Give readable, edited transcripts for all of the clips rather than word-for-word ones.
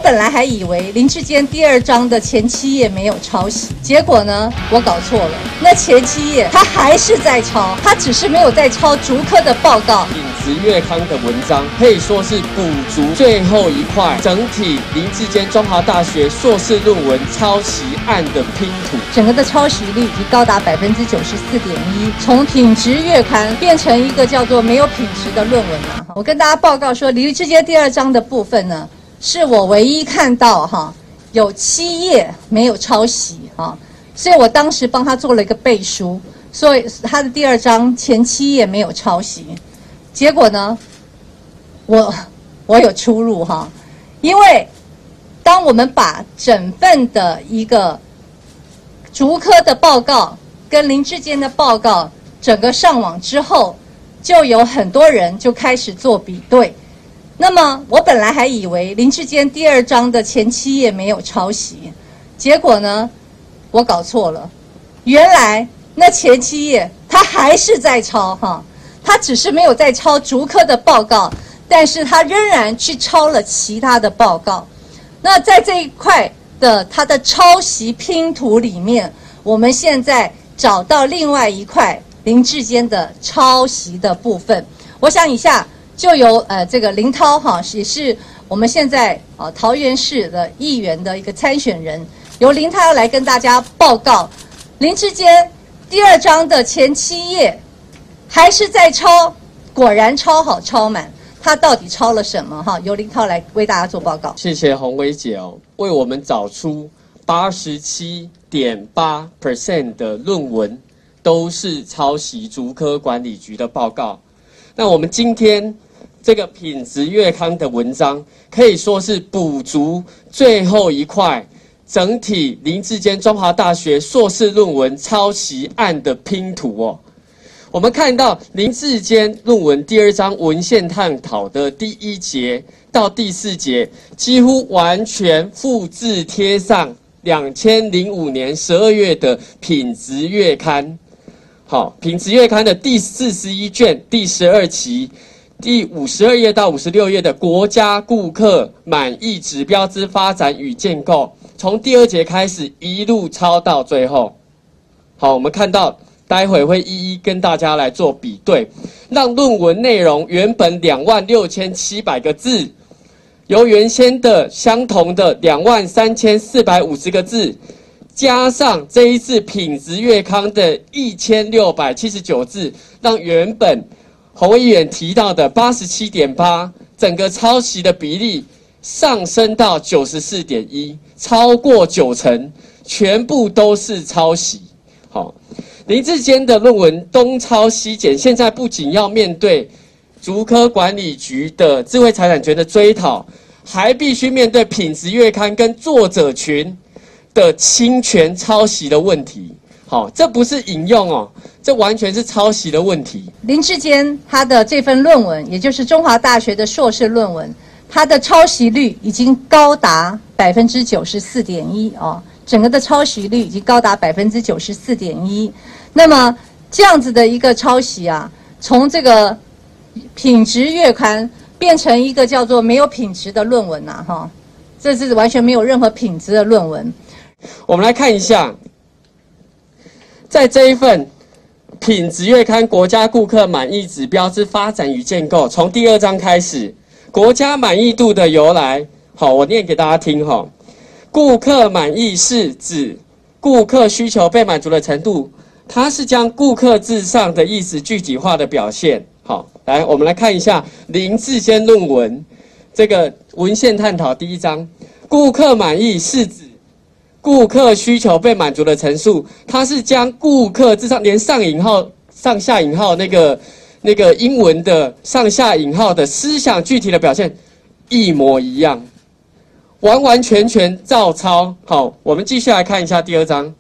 本来还以为林志坚第2章的前7页没有抄袭，结果呢，我搞错了。那前7页他还是在抄，他只是没有在抄竹科的报告。 品质月刊的文章可以说是补足最后一块整体林志坚中华大学硕士论文抄袭案的拼图。 整个的抄袭率已经高达94.1%，从品质月刊变成一个叫做没有品质的论文了。我跟大家报告说，林志坚第2章的部分呢，是我唯一看到有7页没有抄袭所以我当时帮他做了一个背书，所以他的第2章前7页没有抄袭。结果呢，我有出入因为当我们把整份的一个竹科的报告跟林志坚的报告整个上网之后，就有很多人就开始做比对。那么我本来还以为林志坚第2章的前7页没有抄袭，结果呢，我搞错了。原来那前7页他还是在抄他只是没有在抄竹科的报告，但是他仍然去抄了其他的报告。那在这一块的他的抄袭拼图里面，我们现在找到另外一块林志坚的抄袭的部分。我想以下就由这个林涛也是我们现在桃园市的议员的一个参选人，由林涛来跟大家报告林志坚第2章的前7页还是在抄，果然抄好抄满。他到底抄了什么由林涛来为大家做报告。 谢谢洪薇姐为我们找出87.8% 的论文都是抄袭竹科管理局的报告。那我们今天这个品质月刊的文章可以说是补足最后一块整体林志坚中华大学硕士论文抄袭案的拼图我们看到林志坚论文第2章文献探讨的第1节到第4节，几乎完全复制贴上2005年12月的品质月刊。品质月刊的第41卷第12期第52页到56页的国家顾客满意指标之发展与建构，从第2节开始一路抄到最后。我们看到待会会一一跟大家来做比对，让论文内容原本26700个字，由原先的相同的23450个字，加上这一次品质月刊的1679字，让原本洪委员提到的87.8%整个抄袭的比例上升到94.1%，超过90%，全部都是抄袭。林志坚的论文东抄西减，现在不仅要面对竹科管理局的智慧财产权的追讨，还必须面对品质月刊跟作者群的侵权抄袭的问题。这不是引用这完全是抄袭的问题。 林志坚他的这份论文，也就是中华大学的硕士论文，它的抄袭率已经高达94.1%整个的抄袭率已经高达94.1%。那么这样子的一个抄袭从这个品质月刊变成一个叫做没有品质的论文这是完全没有任何品质的论文。 我们来看一下，在这一份品质月刊国家顾客满意指标之发展与建构，从第2章开始，国家满意度的由来，我念给大家听顾客满意是指顾客需求被满足的程度，它是将顾客至上的意思具体化的表现。来，我们来看一下林志坚论文这个文献探讨第1章，顾客满意是指顾客需求被满足的陈述，它是将顾客至上，连上引号、上下引号那个英文的上下引号的思想具体的表现一模一样。完完全全照抄。我们继续来看一下第2章，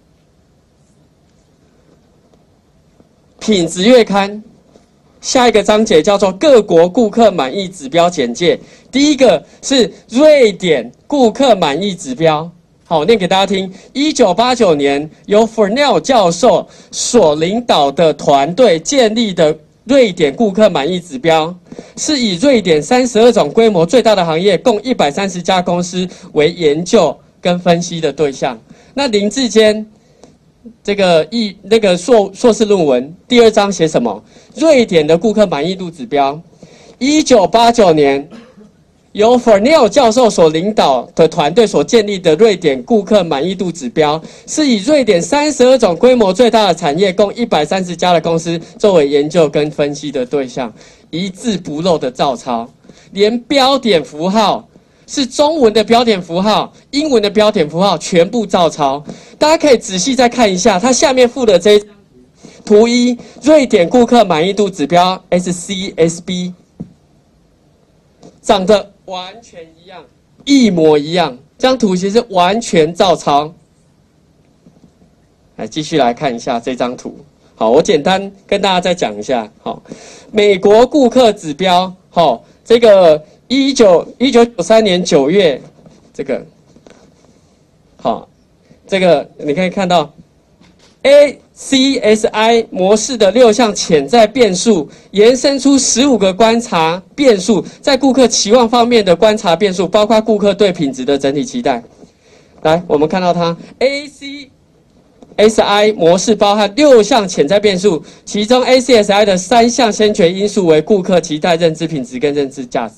品质月刊下一个章节叫做各国顾客满意指标简介。第一个是瑞典顾客满意指标，我念给大家听。1989年由 Furnell 教授所领导的团队建立的瑞典顾客满意指标，是以瑞典32种规模最大的行业，共130家公司为研究跟分析的对象。那林志坚这个硕士论文第2章写什么？瑞典的顾客满意度指标，1989年由 Fernell 教授所领导的团队所建立的瑞典顾客满意度指标，是以瑞典32种规模最大的产业，共130家的公司作为研究跟分析的对象，一字不漏的照抄，连标点符号是中文的标点符号、英文的标点符号全部照抄。大家可以仔细再看一下，它下面附的这一张图1，瑞典顾客满意度指标 SCSB， 长得完全一样，一模一样。这张图其实完全照抄。来，继续来看一下这张图。好，我简单跟大家再讲一下。好，美国顾客指标，好，这个1993年9月，这个，好，这个你可以看到 ACSI 模式的6项潜在变数，延伸出15个观察变数，在顾客期望方面的观察变数，包括顾客对品质的整体期待。来，我们看到它 ACSI 模式包含6项潜在变数，其中 ACSI 的3项先决因素为顾客期待、认知品质跟认知价值，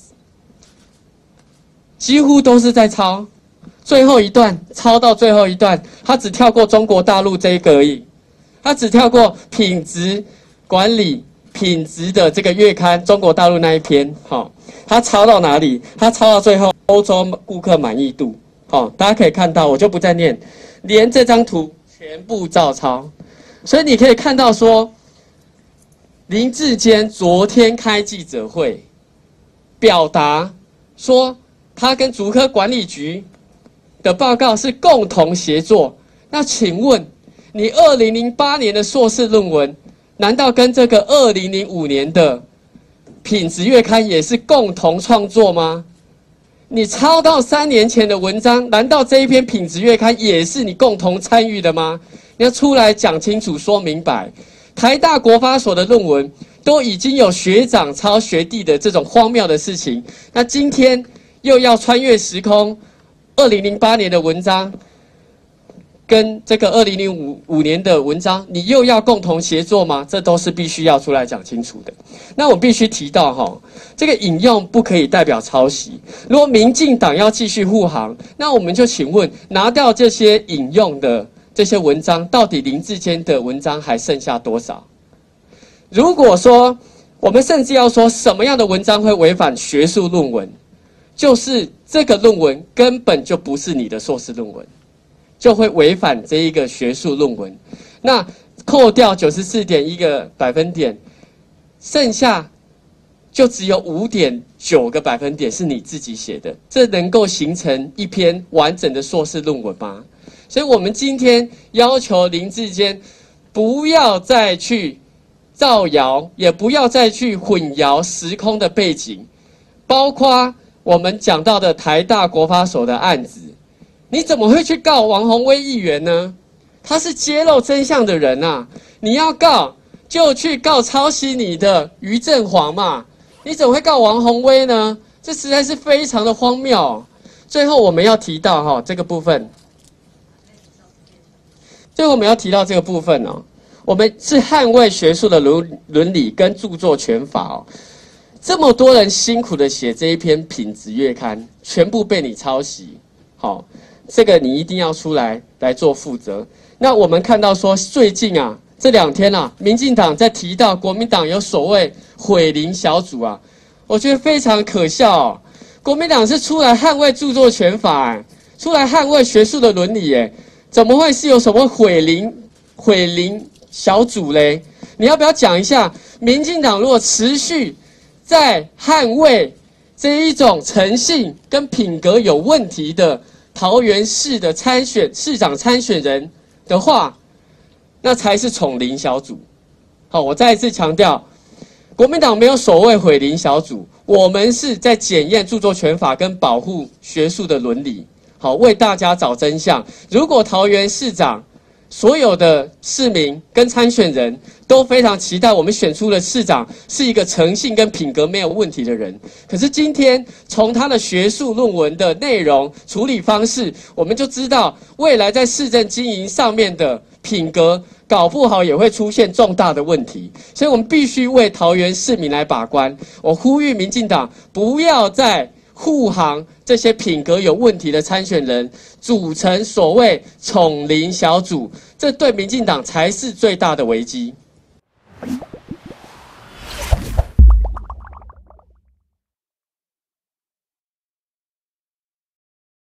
几乎都是在抄。最后一段抄到最后一段，他只跳过中国大陆这一个而已，他只跳过品质管理、品质的这个月刊，中国大陆那一篇。好，他抄到哪里？他抄到最后欧洲顾客满意度。好，大家可以看到，我就不再念，连这张图全部照抄。所以你可以看到说，林志坚昨天开记者会，表达说他跟竹科管理局的报告是共同协作。那请问，你2008年的硕士论文，难道跟这个2005年的品质月刊也是共同创作吗？你抄到3年前的文章，难道这一篇品质月刊也是你共同参与的吗？你要出来讲清楚、说明白。台大国发所的论文都已经有学长抄学弟的这种荒谬的事情，那今天又要穿越时空，2008年的文章跟这个2005年的文章，你又要共同协作吗？这都是必须要出来讲清楚的。那我必须提到这个引用不可以代表抄袭。如果民进党要继续护航，那我们就请问，拿掉这些引用的这些文章，到底林志坚的文章还剩下多少？如果说我们甚至要说什么样的文章会违反学术论文，就是这个论文根本就不是你的硕士论文，就会违反这一个学术论文。那扣掉94.1个百分点，剩下就只有5.9个百分点是你自己写的，这能够形成一篇完整的硕士论文吗？所以我们今天要求林志坚不要再去造谣，也不要再去混淆时空的背景，包括我们讲到的台大国发所的案子，你怎么会去告王宏威议员呢？他是揭露真相的人啊！你要告就去告抄袭你的于正煌嘛，你怎么会告王宏威呢？这实在是非常的荒谬。最后我们要提到这个部分，最后我们要提到这个部分我们是捍卫学术的伦理跟著作权法这么多人辛苦的写这一篇品质月刊，全部被你抄袭，这个你一定要出来做负责。那我们看到说，最近这2天民进党在提到国民党有所谓毁林小组我觉得非常可笑国民党是出来捍卫著作权法出来捍卫学术的伦理怎么会是有什么毁林小组嘞？你要不要讲一下，民进党如果持续在捍卫这一种诚信跟品格有问题的桃园市的市长参选人的话，那才是宠林小组。我再一次强调，国民党没有所谓毁林小组，我们是在检验著作权法跟保护学术的伦理，为大家找真相。如果桃园市长所有的市民跟参选人都非常期待我们选出的市长是一个诚信跟品格没有问题的人。可是今天从他的学术论文的内容、处理方式，我们就知道未来在市政经营上面的品格搞不好也会出现重大的问题。所以我们必须为桃园市民来把关。我呼吁民进党不要再护航这些品格有问题的参选人，组成所谓宠邻小组，这对民进党才是最大的危机。